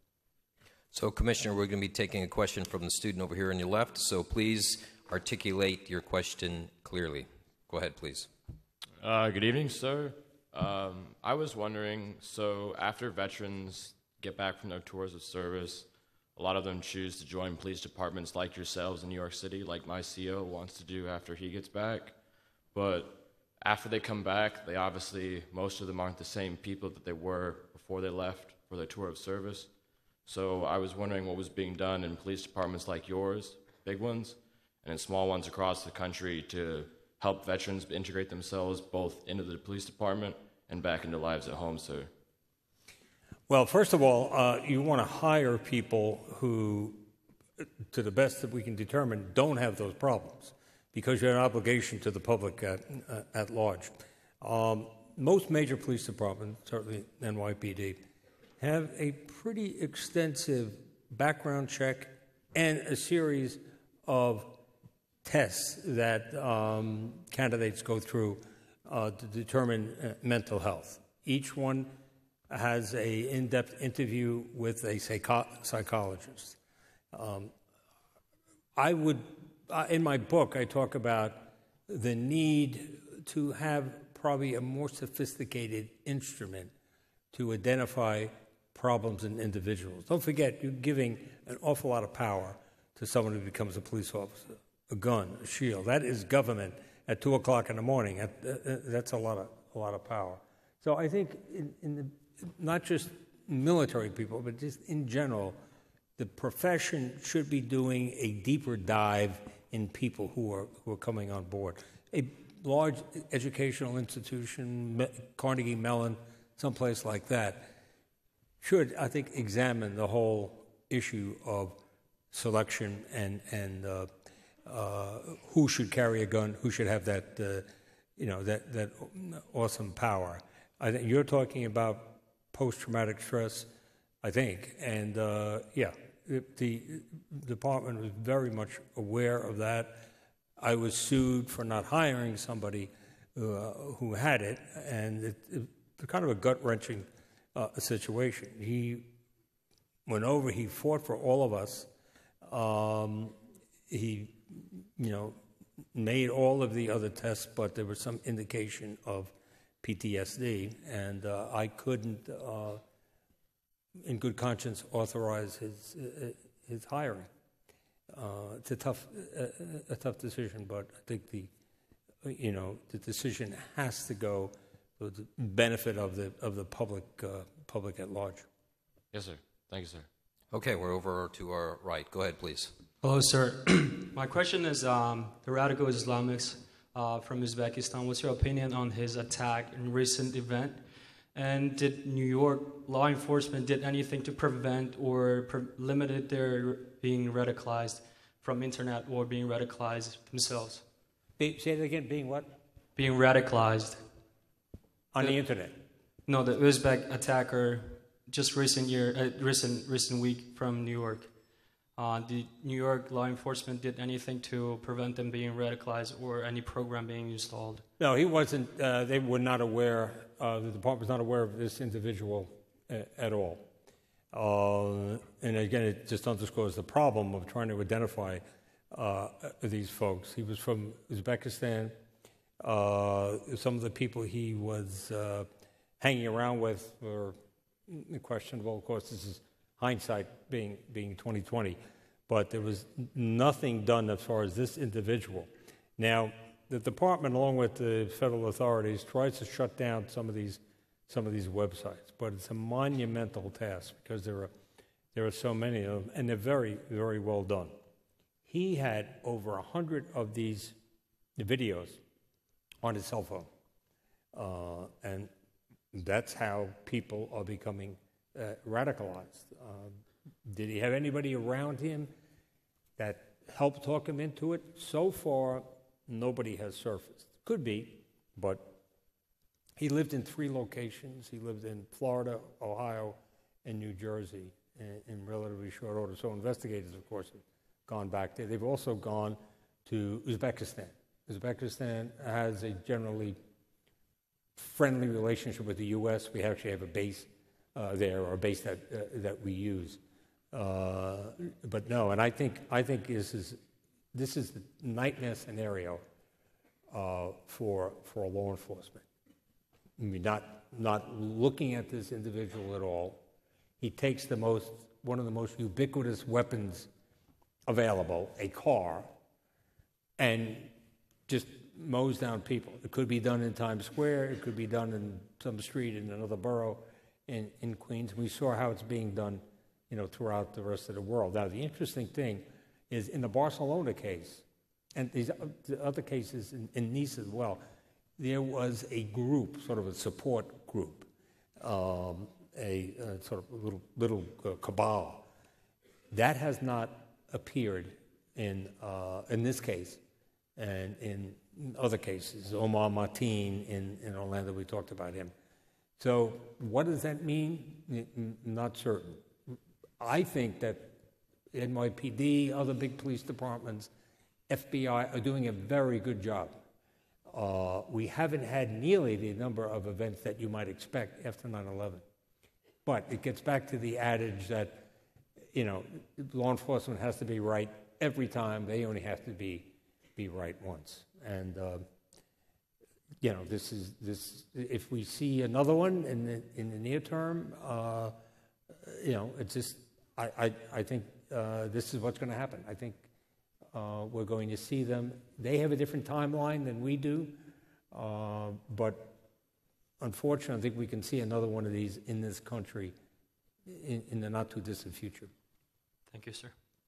Speaker 3: So, Commissioner, we're going to be taking a question from the student over here on your left, so please articulate your question clearly. Go ahead, please.
Speaker 8: Uh, good evening, sir. Um, I was wondering, so after veterans get back from their tours of service, a lot of them choose to join police departments like yourselves in New York City, like my C O wants to do after he gets back. But after they come back, they obviously, most of them aren't the same people that they were before they left for their tour of service. So I was wondering what was being done in police departments like yours, big ones, and in small ones across the country to help veterans integrate themselves both into the police department and back into lives at home, sir.
Speaker 2: Well, first of all, uh, you want to hire people who, to the best that we can determine, don't have those problems, because you have an obligation to the public at, uh, at large. Um, most major police departments, certainly N Y P D, have a pretty extensive background check and a series of tests that um, candidates go through uh, to determine uh, mental health. Each one has a in-depth interview with a psycho- psychologist. Um, I would, uh, in my book, I talk about the need to have probably a more sophisticated instrument to identify problems in individuals. Don't forget, you're giving an awful lot of power to someone who becomes a police officer. A gun, a shield. That is government at two o'clock in the morning. That, uh, that's a lot of a lot of power. So I think in, in the, not just military people, but just in general, the profession should be doing a deeper dive in people who are who are coming on board. A large educational institution, Carnegie Mellon, someplace like that, should, I think, examine the whole issue of selection and and uh, uh, who should carry a gun, who should have that, uh, you know, that that awesome power. I think you're talking about post-traumatic stress, I think, and uh, yeah, the, the department was very much aware of that. I was sued for not hiring somebody uh, who had it, and it, it, it's kind of a gut-wrenching uh, situation. He went over, he fought for all of us. Um, he, you know, made all of the other tests, but there was some indication of P T S D, and uh, I couldn't, uh, in good conscience, authorize his uh, his hiring. Uh, it's a tough uh, a tough decision, but I think the you know the decision has to go for the benefit of the of the public uh, public at large.
Speaker 8: Yes, sir. Thank you, sir.
Speaker 3: Okay, we're over to our right. Go ahead, please.
Speaker 9: Hello, sir. My question is, um, the radical Islamics uh, from Uzbekistan, what's your opinion on his attack in recent event? And did New York law enforcement did anything to prevent or pre- limited their being radicalized from internet or being radicalized themselves?
Speaker 2: Be, say it again, being what?
Speaker 9: Being radicalized.
Speaker 2: On the,
Speaker 9: the
Speaker 2: internet?
Speaker 9: No, the Uzbek attacker just recent year, uh, recent recent week from New York. Uh, the New York law enforcement did anything to prevent them being radicalized or any program being installed?
Speaker 2: No, he wasn't. Uh, they were not aware. Uh, the department was not aware of this individual uh, at all. Uh, and again, it just underscores the problem of trying to identify uh, these folks. He was from Uzbekistan. Uh, some of the people he was uh, hanging around with were questionable. Of course, this is hindsight being being twenty twenty, but there was nothing done as far as this individual. Now, the department, along with the federal authorities, tries to shut down some of these some of these websites, but it's a monumental task because there are there are so many of them, and they're very very well done. He had over a hundred of these videos on his cell phone, uh, and that's how people are becoming uh, radicalized. Um, did he have anybody around him that helped talk him into it? So far, nobody has surfaced. Could be, but he lived in three locations. He lived in Florida, Ohio, and New Jersey in, in relatively short order. So investigators, of course, have gone back there. They've also gone to Uzbekistan. Uzbekistan has a generally friendly relationship with the U S. We actually have a base uh, there, or a base that uh, that we use. Uh, but no, and I think I think this is this is the nightmare scenario uh, for for law enforcement. I mean, not not looking at this individual at all. He takes the most one of the most ubiquitous weapons available, a car, and just mows down people. It could be done in Times Square. It could be done in some street in another borough in, in Queens. We saw how it's being done, you know, throughout the rest of the world. Now, the interesting thing is in the Barcelona case, and these other cases in, in Nice as well, there was a group, sort of a support group, um, a, a sort of little, little uh, cabal. That has not appeared in uh, in this case, and in other cases. Omar Martin in, in Orlando, we talked about him. So what does that mean? N- not certain. I think that N Y P D, other big police departments, F B I are doing a very good job. Uh, we haven't had nearly the number of events that you might expect after nine eleven. But it gets back to the adage that, you know, law enforcement has to be right every time. They only have to be be right once. And, uh, you know, this is, this. If we see another one in the, in the near term, uh, you know, it's just, I, I, I think uh, this is what's going to happen. I think uh, we're going to see them. They have a different timeline than we do, uh, but unfortunately, I think we can see another one of these in this country in, in the not-too-distant future.
Speaker 9: Thank you, sir.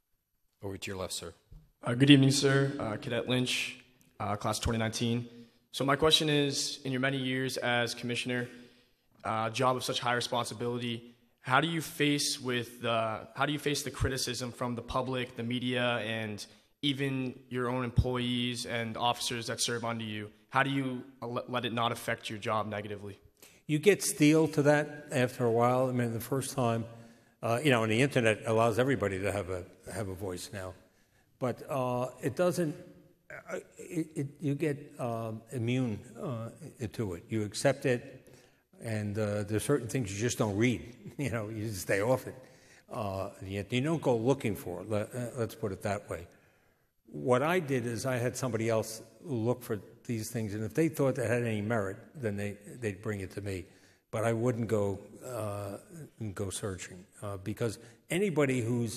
Speaker 3: Over to your left, sir.
Speaker 10: Uh, good evening, sir. Uh, Cadet Lynch, uh, class twenty nineteen. So my question is, in your many years as commissioner, uh, job of such high responsibility, how do you face with the, how do you face the criticism from the public, the media, and even your own employees and officers that serve under you? How do you let it not affect your job negatively?
Speaker 2: You get steel to that after a while. I mean, the first time, uh, you know, and the internet allows everybody to have a have a voice now, but uh, it doesn't. Uh, it, it, you get um, immune uh, to it. You accept it, and uh, there's certain things you just don't read. You know, you just stay off it. Uh, you don't go looking for it. Let, uh, let's put it that way. What I did is I had somebody else look for these things, and if they thought they had any merit, then they, they'd bring it to me. But I wouldn't go uh, go searching, uh, because anybody who's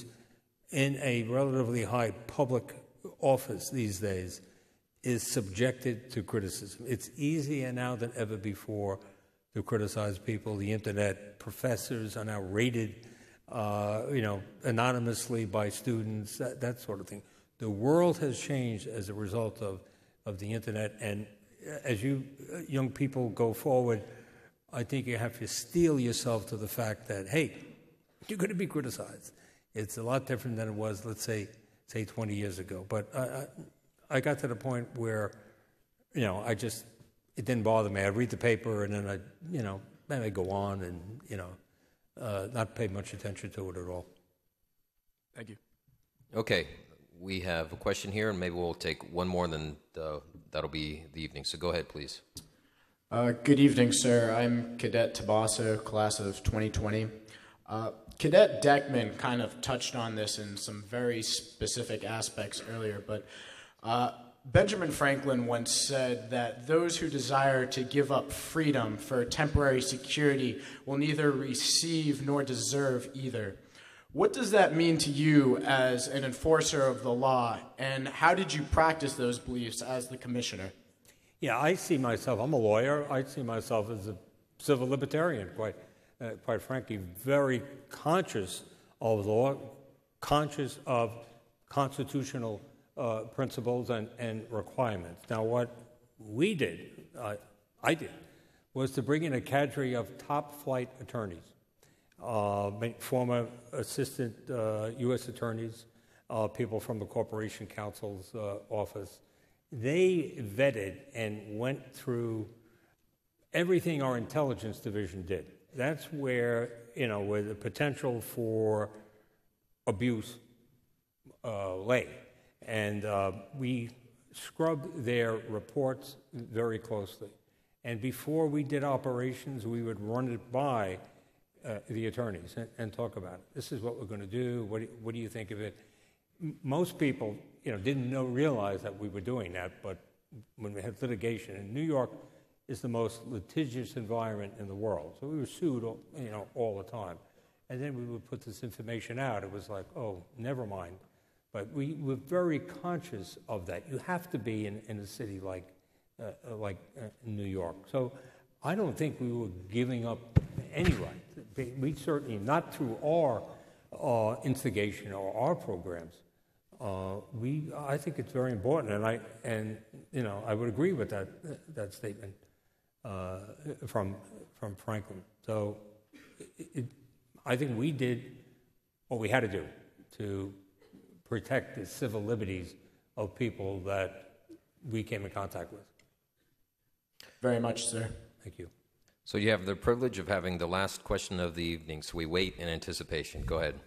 Speaker 2: in a relatively high public office these days is subjected to criticism. It's easier now than ever before to criticize people. The internet, professors are now rated, uh, you know, anonymously by students, that, that sort of thing. The world has changed as a result of, of the internet, and as you uh, young people go forward, I think you have to steel yourself to the fact that, hey, you're going to be criticized. It's a lot different than it was, let's say, say twenty years ago. But I, I, I got to the point where, you know, I just, it didn't bother me. I'd read the paper, and then I'd, you know, then I'd go on and, you know, uh, not pay much attention to it at all.
Speaker 10: Thank you.
Speaker 3: Okay. We have a question here, and maybe we'll take one more, and then uh, that'll be the evening. So go ahead, please.
Speaker 11: Uh, good evening, sir. I'm Cadet Tabasso, class of twenty twenty. Uh, Cadet Deckman kind of touched on this in some very specific aspects earlier, but uh, Benjamin Franklin once said that those who desire to give up freedom for temporary security will neither receive nor deserve either. What does that mean to you as an enforcer of the law, and how did you practice those beliefs as the commissioner?
Speaker 2: Yeah, I see myself, I'm a lawyer, I see myself as a civil libertarian, quite, uh, quite frankly, very conscious of law, conscious of constitutional uh, principles and, and requirements. Now, what we did, uh, I did, was to bring in a cadre of top-flight attorneys. uh, former assistant uh, U S attorneys, uh, people from the Corporation Counsel's uh, office. They vetted and went through everything our intelligence division did. That's where, you know, where the potential for abuse uh, lay. And uh, we scrubbed their reports very closely. And before we did operations, we would run it by uh, the attorneys and, and talk about it. This is what we're going to do. What do, what do you think of it? M- most people, you know, didn't know, realize that we were doing that, but when we had litigation, and New York is the most litigious environment in the world, so we were sued, all, you know, all the time. And then we would put this information out. It was like, oh, never mind. But we were very conscious of that. You have to be in, in a city like uh, like uh, New York. So I don't think we were giving up any right. We certainly, not through our uh, instigation or our programs. Uh, we, I think it's very important, and I, and you know, I would agree with that that statement uh, from from Franklin. So, it, it, I think we did what we had to do to protect the civil liberties of people that we came in contact with.
Speaker 11: Very much, sir.
Speaker 2: Thank you.
Speaker 3: So you have the privilege of having the last question of the evening, so we wait in anticipation. Go ahead.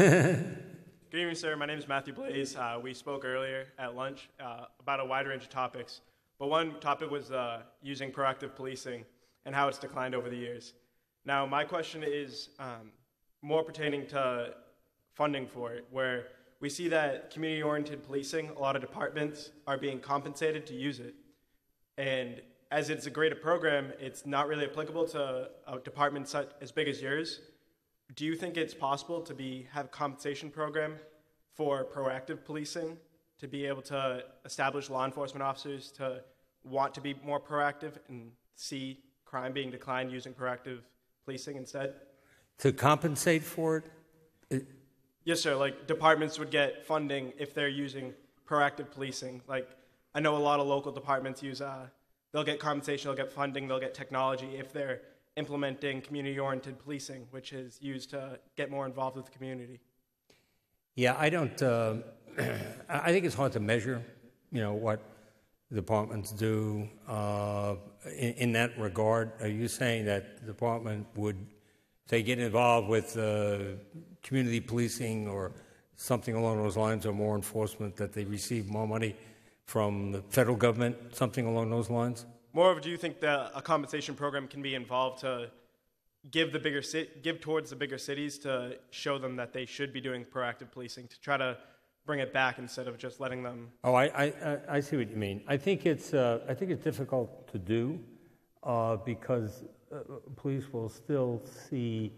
Speaker 10: Good evening, sir. My name is Matthew Blaze. Uh, we spoke earlier at lunch uh, about a wide range of topics, but one topic was uh, using proactive policing and how it's declined over the years. Now, my question is um, more pertaining to funding for it, where we see that community-oriented policing, a lot of departments are being compensated to use it. And as it's a greater program, it's not really applicable to a department such as big as yours. Do you think it's possible to be have a compensation program for proactive policing, to be able to establish law enforcement officers to want to be more proactive and see crime being declined using proactive policing instead?
Speaker 2: To compensate for it? it
Speaker 10: Yes, sir. Like, departments would get funding if they're using proactive policing. Like, I know a lot of local departments use, uh, they'll get compensation, they'll get funding, they'll get technology if they're implementing community-oriented policing, which is used to get more involved with the community.
Speaker 2: Yeah, I don't, uh, I think it's hard to measure, you know, what departments do uh, in, in that regard. Are you saying that the department would, say, get involved with uh, community policing or something along those lines, or more enforcement, that they receive more money from the federal government, something along those lines?
Speaker 10: Moreover, do you think that a compensation program can be involved to give the bigger ci- give towards the bigger cities to show them that they should be doing proactive policing, to try to bring it back instead of just letting them?
Speaker 2: Oh, I, I, I see what you mean. I think it's uh, I think it's difficult to do uh, because uh, police will still see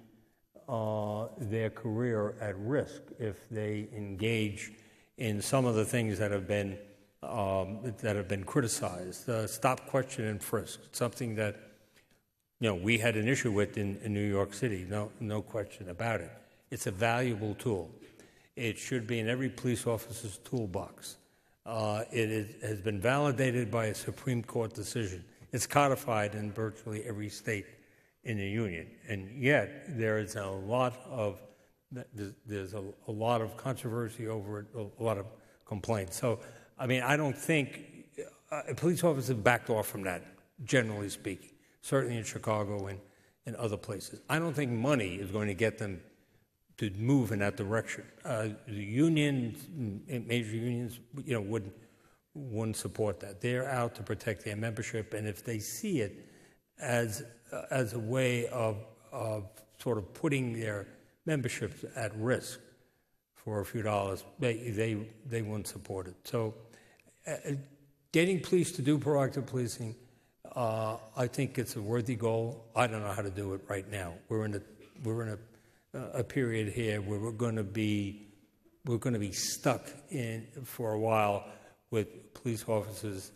Speaker 2: uh, their career at risk if they engage in some of the things that have been um, that have been criticized. Uh, stop, question, and frisk. Something that, you know, we had an issue with in, in New York City. No, no question about it. It's a valuable tool. It should be in every police officer's toolbox. Uh, it is, has been validated by a Supreme Court decision. It's codified in virtually every state in the union, and yet there is a lot of there's a, a lot of controversy over it, a lot of complaints. So, I mean, I don't think uh, police officers have backed off from that, generally speaking. Certainly in Chicago and in other places. I don't think money is going to get them to move in that direction. Uh, the unions, major unions, you know, wouldn't wouldn't support that. They're out to protect their membership, and if they see it as uh, as a way of of sort of putting their memberships at risk for a few dollars, they they they wouldn't support it. So, uh, getting police to do proactive policing, uh, I think it's a worthy goal. I don't know how to do it right now. We're in a we're in a a period here where we're going to be we're going to be stuck in for a while with police officers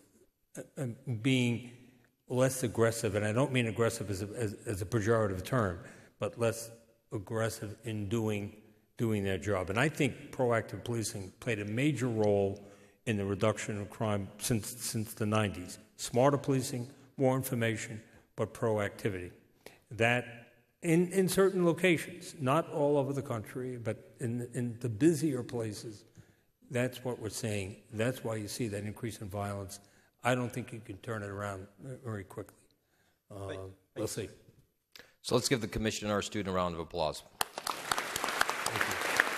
Speaker 2: being less aggressive, and I don't mean aggressive as a, as, as a pejorative term, but less aggressive in doing doing their job. And I think proactive policing played a major role in the reduction of crime since since the nineties. Smarter policing, more information, but proactivity. That in, in certain locations, not all over the country, but in, in the busier places. That's what we're seeing. That's why you see that increase in violence. I don't think you can turn it around very quickly. Uh, we'll see.
Speaker 3: So let's give the commission and our student a round of applause.
Speaker 2: Thank you.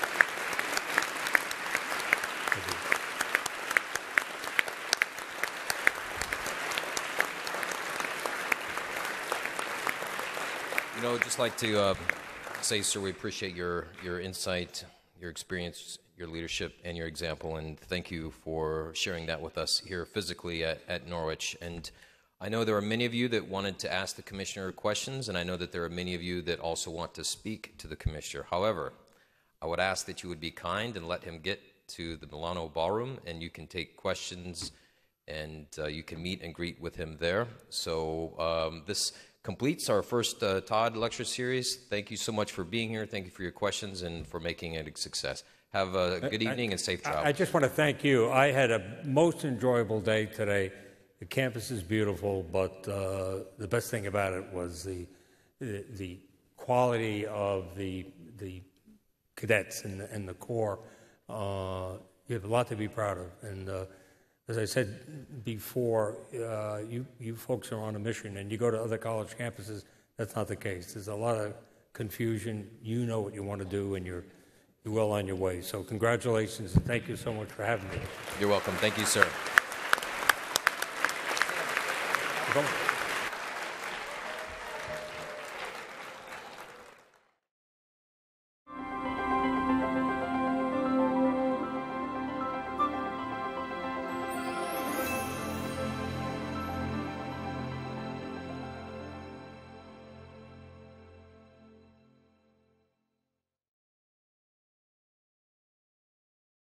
Speaker 2: Thank
Speaker 3: you. You know, I'd just like to uh, say, sir, we appreciate your, your insight, your experience, your leadership, and your example, and thank you for sharing that with us here physically at, at Norwich. And I know there are many of you that wanted to ask the commissioner questions, and I know that there are many of you that also want to speak to the commissioner. However, I would ask that you would be kind and let him get to the Milano Ballroom, and you can take questions, and uh, you can meet and greet with him there. So um, this completes our first uh, Todd Lecture Series. Thank you so much for being here. Thank you for your questions and for making it a success. Have a good evening
Speaker 2: I,
Speaker 3: and safe travel.
Speaker 2: I just want to thank you. I had a most enjoyable day today. The campus is beautiful, but uh, the best thing about it was the the, the quality of the the cadets and the, and the Corps. Uh, you have a lot to be proud of, and uh, as I said before, uh, you you folks are on a mission, and you go to other college campuses. That's not the case. There's a lot of confusion. You know what you want to do, and you're you're well on your way. So congratulations, and thank you so much for having me.
Speaker 3: You're welcome. Thank you, sir.
Speaker 2: Go.